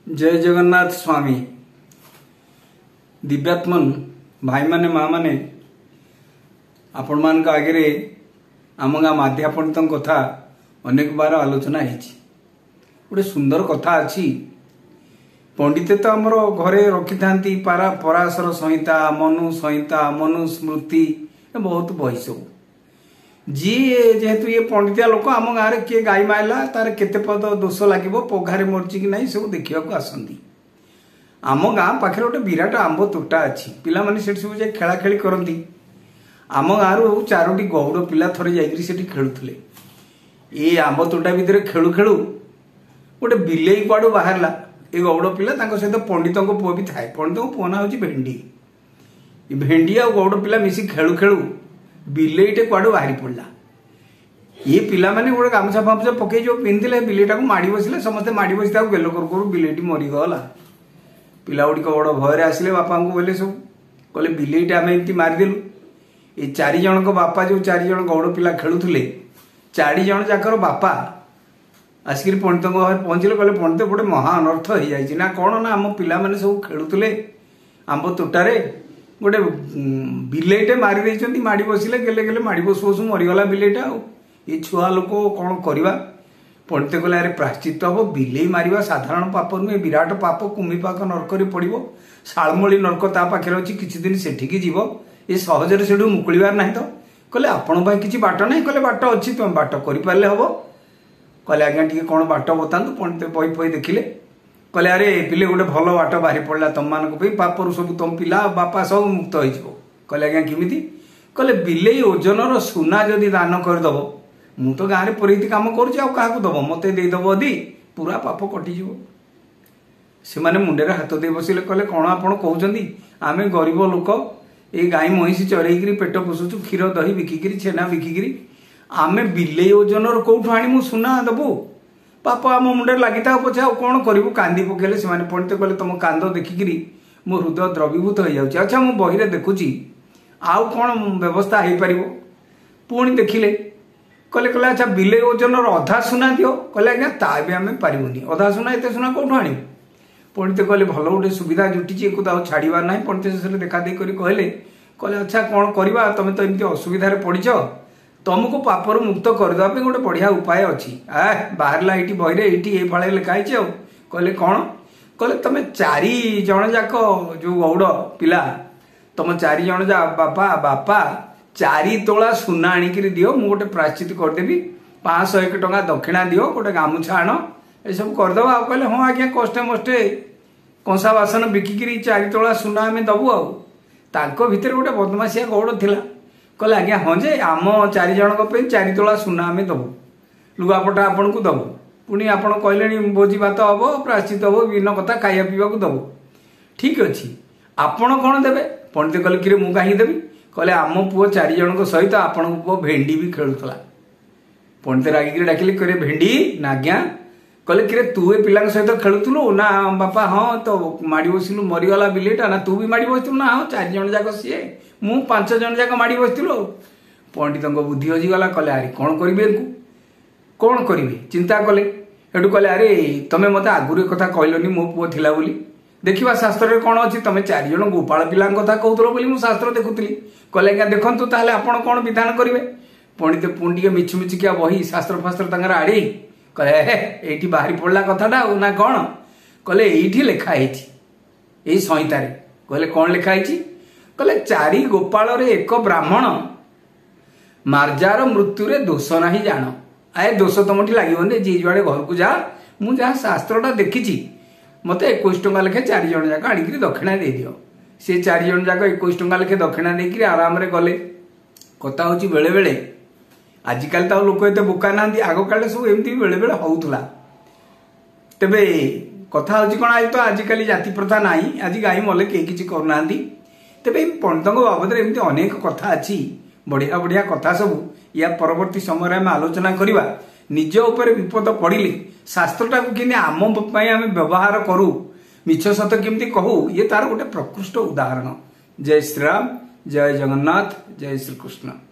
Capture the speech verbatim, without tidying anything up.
जय जगन्नाथ स्वामी दिव्यात्मन भाई माने माँ माने आपण मान आगे आम गाँ माध्या पंडित कथा अनेक बार आलोचना गोटे सुंदर कथा अच्छी। पंडित तो आमर घरे रखि था पारा पराशर संहिता मनु संहिता मनु स्मृति बहुत बही सब जी जेहेतु ये पंडितिया लोक आम गाँव में किए गाई माइला तार केते पद दोष लगे पघारे मरची कि नहीं सब देखा आसती। आम गाँ पाखे गोटे विराट आंब तोटा अच्छी पिला माने सेठी सब जाए खेला खेली करती। आम गाँव चारोटी गौड़ पिला थरे जाइए खेलुले ये आंब तोटा भितर खेलु खेलु गोटे बिलेई कुआड़ू बाहर ये गौड़ पिला सहित पंडित पुओ भी थाए। पंडित पुओ ना हूँ भेंडी भेंडी आ गौड़ पिला मिसी खेलु खेलु बिलेईटे कुआड़ू बाहरी पड़ा। ये पिला माने गोटे गामछा फामछा पकई जो पिंधे बिलेईटा को माड़ी बसले समस्ते माड़ी बसी गेलो करू करू बिलेईटी मरीगला। पिला गुड़िक बड़ भयर आसिले बापा को बोले सब कहले बिलेईटा आम एमती मारिदेलु। ये चारि जन बापा जो चारि जन गौड़ पिला खेलुले चारि जन जाकर बापा आसिक पंडित पहुंचले कहले पंडित गोटे महा अनर्थ हो जाए ना कौन ना आम पिला माने सब खेलुले आंब तोटारे गोटे बिलेईटे मारी देइचंती माड़ी बसिले गेले गेले माड़ी बसु बसु मरीगला बिलेईटा। ये छुआ लोक कौन करवा पंडित कहले अरे प्राश्चित हम बिलेई मारिबा साधारण पाप नुहे विराट पाप कुमिपाक नरक पड़ो शालमली नरक ता पाखे अच्छी किसी दिन सेठिकी जीव ये सहजरे से मुकुलिबार ना तो कहले आपण भाई किसी बाट ना कहले बाट अच्छी तुम बाट कर हम कहले आज्ञा टी कौन बाट बतातु। पंडित बही फही देखिले कहले अरे पिले गोटे भल बाट बाहरी पड़ा तुम मान पापर सब तुम पिला बापा सब मुक्त हो। कहले आज्ञा किमिति कहले बिलेई ओजन सुना जदि दान करदेव मु तो गाँव में पुरीति कम करुँचा दब मत देदेव यदि पूरा पाप कटिज। से माने मुंडे हाथ दे बसिले कहले कौन आप कहते आम गरीब लोक ये गाई महिषी चरईकि पेट पोषुचु क्षीर दही बिकिकी छेना बिकिकी आम बिलेई ओजन कौटू आनी सुना दबु पाप आम मुंडे लगी था पछे आ कौन करूँ कांदी पकेले से पंडित कहले तुम कांद देखिकी मो हृदय द्रवीभूत हो जाऊँ। अच्छा मु बही देखुची आउ कौन व्यवस्था हो पार पुणी देखिले कहले कहले अच्छा बिलेई ओजन अधा सुना दियो कहले आज्ञा ता भी आम पारूनी अधा सुना एत सुना कौटू आनी। पंडित कहले भल गोटे सुविधा जुटी छाड़बार ना। पंडित शेष देखा दे कहले कहले अच्छा कौन करवा तुम तो एमती असुविधार पड़च तुमको पापर मुक्त करदे गोटे बढ़िया उपाय अच्छी आ बाहरला ये बही ये फल लिखाई कहले कौन कहले तुम चारि जन जाक जो गौड़ पिला तुम चारि जन जा बापा बापा चारि तोला सुना आणिक दियो मु गोटे प्राश्चित करदेवी पाँच सौ एक टଙ୍କା दक्षिणा दियो गोटे गामुछा आण ये सब करदे। आ कहले हाँ आज्ञा कष्टे मष्टे कंसा बासन बिकिकी चारि तोला सुना आम दबु आ भितर गोटे बदमाशिया गौड़ थिला कहले आज्ञा हाँ जे आम चारि जन चारि तोला सुना आम दबु लुगापटा आपन को दबु पुणी आप कहले भोजी भात हम प्राश्चित हम विभिन्न कथा खाया पीवा दबु ठीक अच्छे आपण कौन देवे। पंडित कहले कि मु कहीं देवी कहले आम पुओ चारि जन सहित आपण पुओ भेंडी भी खेलुला। पंडित रागिक डाकिले करे भेंडी ना आज्ञा कहले कि तू ए पिला सहित खेलुलु ना बापा हाँ तो माड़ी बसिलु मरीगला बिलेईटा ना तू भी माड़ी बसलु ना हाँ चारि जन जाक सी मु पांच जन जाक माड़ी बसलु। पंडित बुद्धि हजिगला कहले अरे कौन करेंगे कौन करेंगे चिंता कले एटू कहले अरे तुम्हें मत आगुरी कथा कहलनि मो पुओ थिला बोली देखा शास्त्र कौन अच्छी तुम चारि जन गोपाल पिला कथा कहूल बोली मुझे शास्त्र देखुली कहले आज्ञा देखु ताहले आपण कौन विधान करेंगे। पंडित पुणी टे मिछु मिछिकिया बही शास्त्र फास्त्र तंगर आड़े कहले हे ये बाहरी पड़ा कथाटा ना कौन कहले ये लिखाई यही संहितार कहले कौन लिखाई कहले चारि गोपाल एक ब्राह्मण मार्जार मृत्यु दोष ना जान आए दोष तुम लगे जी जुआड़े घर को जा मुझे जहाँ शास्त्रटा देखी मत एक टଙ୍କା लेखे चारि जन जाक आणिक दक्षिणा दे दियो। से चारि जन जाक एक टଙ୍କା लेखे दक्षिणा देकर आराम रे गले कथा हूँ बेले बेले आजिकल तो लोक एत बोका ना आग काले सब एमती बेले बेले होउथला तेबे कथा हूँ कौन आज तो आजिकल जाति प्रथा ना आज गाई मले कई किसी करना तेबे पंडित बाबद एमती अनेक कथा अच्छी बढ़िया बढ़िया कथा सब या परवर्ती समय आम आलोचना करवा निज उपर विपद पड़े शास्त्रटा को केमती आम आम व्यवहार करूँ मिछ सत केमती कहू ये तार गोटे प्रकृष्ट उदाहरण। जय श्रीराम जय जगन्नाथ जय श्री कृष्ण।